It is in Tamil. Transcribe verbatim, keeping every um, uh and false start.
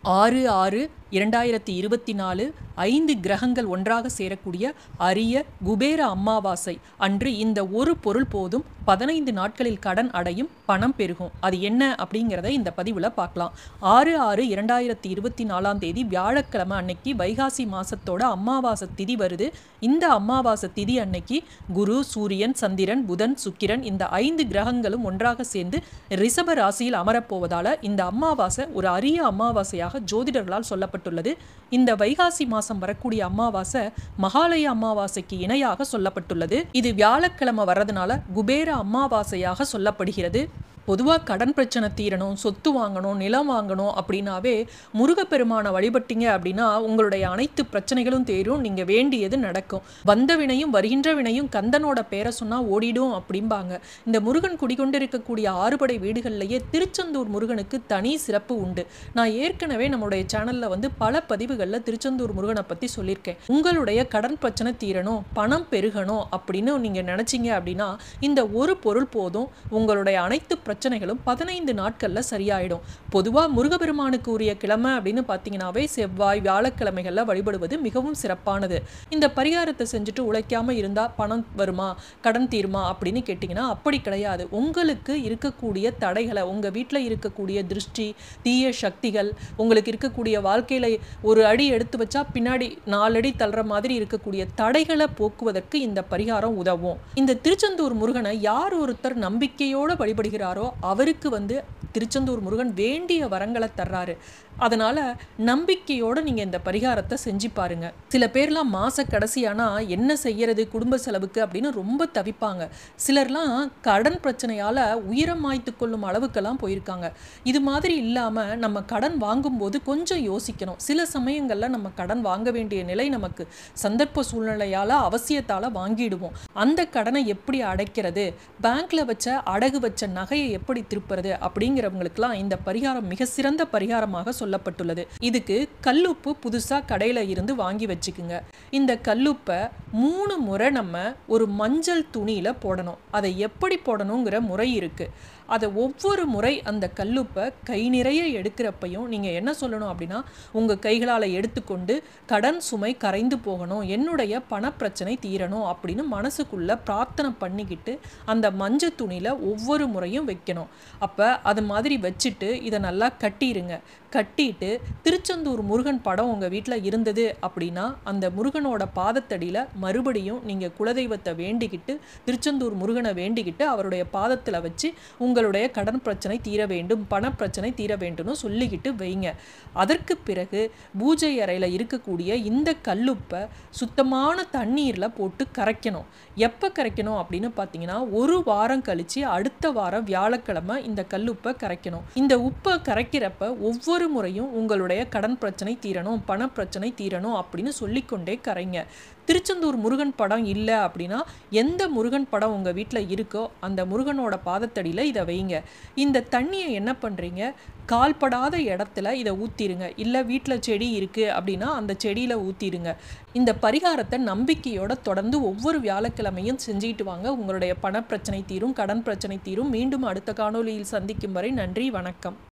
ஆறு ஆறு இரண்டாயிரத்தி இருபத்தி நாலு ஐந்து கிரகங்கள் ஒன்றாக சேரக்கூடிய அரிய குபேர அமாவாசை அன்று இந்த ஒரு பொருள் போதும் பதினைந்து நாட்களில் கடன் அடையும், பணம் பெருகும். அது என்ன அப்படிங்கிறத இந்த பதிவில் பார்க்கலாம். ஆறு ஆறு இரண்டாயிரத்தி இருபத்தி நாலாம் தேதி வியாழக்கிழமை அன்னைக்கு வைகாசி மாசத்தோட அமாவாசை திதி வருது. இந்த அமாவாசை திதி அன்னைக்கு குரு, சூரியன், சந்திரன், புதன், சுக்கிரன் இந்த ஐந்து கிரகங்களும் ஒன்றாக சேர்ந்து ரிஷப ராசியில் அமரப்போவதால இந்த அமாவாசை ஒரு அரிய அமாவாசையாக ஜோதிடர்களால் சொல்லப்பட்டுள்ளது. இந்த வைகாசி மாசம் வரக்கூடிய அமாவாசை மகாலய அமாவாசைக்கு இணையாக சொல்லப்பட்டுள்ளது. இது வியாழக்கிழமை வர்றதுனால குபேர அமாவாசையாக சொல்லப்படுகிறது. பொதுவாக கடன் பிரச்சனை தீரணும், சொத்து வாங்கணும், நிலம் வாங்கணும் அப்படின்னாவே முருகப்பெருமானை வழிபட்டீங்க அப்படின்னா உங்களுடைய அனைத்து பிரச்சனைகளும் தீரும், நீங்கள் வேண்டியது நடக்கும். வந்த வினையும் வருகின்ற வினையும் கந்தனோட பேரை சொன்னால் ஓடிடும் அப்படிம்பாங்க. இந்த முருகன் குடிகொண்டிருக்கக்கூடிய ஆறுபடை வீடுகள்லேயே திருச்செந்தூர் முருகனுக்கு தனி சிறப்பு உண்டு. நான் ஏற்கனவே நம்மளுடைய சேனலில் வந்து பல பதிவுகளில் திருச்செந்தூர் முருகனை பற்றி சொல்லியிருக்கேன். உங்களுடைய கடன் பிரச்சனை தீரணும், பணம் பெருகணும் அப்படின்னு நீங்கள் நினச்சிங்க அப்படின்னா இந்த ஒரு பொருள் போதும், உங்களுடைய அனைத்து பிரச்சனைகளும் பதினைந்து நாட்கள்ல சரியாயிடும். பொதுவாக முருகப்பெருமானுக்கு உரிய கிழமை அப்படின்னு பார்த்தீங்கன்னாவே செவ்வாய், வியாழக்கிழமைகளில் வழிபடுவது மிகவும் சிறப்பானது. இந்த பரிகாரத்தை செஞ்சுட்டு உழைக்காம இருந்தா பணம் வருமா, கடன் தீருமா அப்படின்னு கேட்டிங்கன்னா அப்படி கிடையாது. உங்களுக்கு இருக்கக்கூடிய தடைகளை, உங்க வீட்டில் இருக்கக்கூடிய திருஷ்டி, தீய சக்திகள், உங்களுக்கு இருக்கக்கூடிய வாழ்க்கையில ஒரு அடி எடுத்து வச்சா பின்னாடி நாலு அடி தள்ளுற மாதிரி இருக்கக்கூடிய தடைகளை போக்குவதற்கு இந்த பரிகாரம் உதவும். இந்த திருச்செந்தூர் முருகனை யார் ஒருத்தர் நம்பிக்கையோடு வழிபடுகிறாரோ அவருக்கு வந்து திருச்செந்தூர் முருகன் வேண்டிய வரங்களை தர்றாரு. அதனால நம்பிக்கையோட நீங்க இந்த பரிகாரத்தை செஞ்சு பாருங்க. சில பேர்லாம் மாச கடைசியானா என்ன செய்யறது குடும்ப செலவுக்கு அப்படின்னு ரொம்ப தவிப்பாங்க. சிலர்லாம் கடன் பிரச்சனையால உயிரை மாய்த்து கொள்ளும் அளவுக்கெல்லாம் போயிருக்காங்க. இது மாதிரி இல்லாம நம்ம கடன் வாங்கும்போது கொஞ்சம் யோசிக்கணும். சில சமயங்கள்ல நம்ம கடன் வாங்க வேண்டிய நிலை நமக்கு சந்தர்ப்ப சூழ்நிலையால அவசியத்தால வாங்கிடுவோம். அந்த கடனை எப்படி அடைக்கிறது, பேங்க்ல வச்ச அடகு வச்ச நகையை எப்படி திருப்புறது அப்படிங்கிறவங்களுக்குலாம் இந்த பரிகாரம் மிக சிறந்த பரிகாரமாக சொல்லப்பட்டுள்ளது. இதுக்கு கல்லுப்பு புதுசா கடையில இருந்து வாங்கி வச்சுக்குங்க. இந்த கல்லுப்பை மூணு முறை நம்ம ஒரு மஞ்சள் துணியில போடணும். அதை எப்படி போடணுங்கிற முறை இருக்கு. அதை ஒவ்வொரு முறை அந்த கல்லுப்பை கை நிறைய எடுக்கிறப்பையும் நீங்க என்ன சொல்லணும் அப்படின்னா, உங்க கைகளால் எடுத்துக்கொண்டு கடன் சுமை கரைந்து போகணும், என்னுடைய பணப்பிரச்சனை தீரணும் அப்படின்னு மனசுக்குள்ள பிரார்த்தனை பண்ணிக்கிட்டு அந்த மஞ்சள் துணியில ஒவ்வொரு முறையும் வைக்கணும். அப்ப அது மாதிரி வச்சுட்டு இதை நல்லா கட்டிடுங்க. கட்டிட்டு திருச்செந்தூர் முருகன் படம் உங்க வீட்டில் இருந்தது அப்படின்னா அந்த முருகனோட பாதத்தடியில மறுபடியும் நீங்க குலதெய்வத்தை வேண்டிக்கிட்டு திருச்செந்தூர் முருகனை வேண்டிக்கிட்டு அவருடைய பாதத்துல வச்சு உங்களுடைய கடன் பிரச்சனை தீர வேண்டும், பண பிரச்சனை தீர வேண்டும்னு சொல்லிக்கிட்டு வைங்க. அதற்கு பிறகு பூஜை அறையில இருக்கக்கூடிய இந்த கல்லுப்பை சுத்தமான தண்ணீர்ல போட்டு கரைக்கணும். எப்ப கரைக்கணும் அப்படின்னு பார்த்தீங்கன்னா ஒரு வாரம் கழிச்சு அடுத்த வாரம் வியாழக்கிழமை இந்த கல்லுப்பை கரைக்கணும். இந்த உப்பை கரைக்கிறப்ப ஒவ்வொரு முறையும் உங்களுடைய கடன் பிரச்சனை தீரணும், பண பிரச்சனை தீரணும் அப்படின்னு சொல்லிக்கொண்டே கரைங்க. திருச்செந்தூர் முருகன் படம் இல்லை அப்படின்னா எந்த முருகன் படம் உங்கள் வீட்டில் இருக்கோ அந்த முருகனோட பாதத்தடியில் இதை வைங்க. இந்த தண்ணியை என்ன பண்ணுறீங்க, கால்படாத இடத்துல இதை ஊற்றிடுங்க. இல்லை வீட்டில் செடி இருக்குது அப்படின்னா அந்த செடியில் ஊற்றிடுங்க. இந்த பரிகாரத்தை நம்பிக்கையோட தொடர்ந்து ஒவ்வொரு வியாழக்கிழமையும் செஞ்சுக்கிட்டு வாங்க. உங்களுடைய பண பிரச்சனை தீரும், கடன் பிரச்சனை தீரும். மீண்டும் அடுத்த காணொளியில் சந்திக்கும் வரை நன்றி, வணக்கம்.